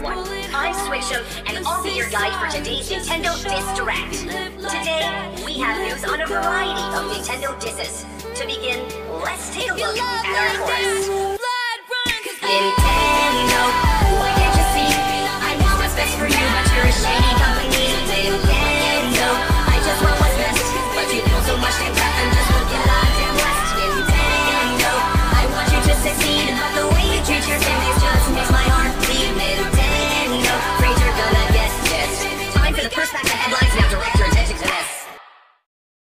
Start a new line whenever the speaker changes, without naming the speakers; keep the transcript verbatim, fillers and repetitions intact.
everyone. I'm Switchum, and I'll be your guide for today's Nintendo Diss Direct. Today, we have news on a variety of Nintendo disses. To begin, let's take a look at our chorus.